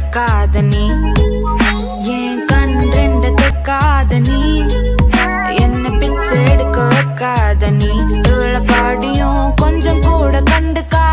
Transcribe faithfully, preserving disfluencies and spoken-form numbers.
வைக்காத நீ என் கண் ரெண்ட தைக்காத நீ என்ன பிச்சை எடுக்க வைக்காத நீ இவள பாடியும் கொஞ்சம் கூட கண்டுக்கா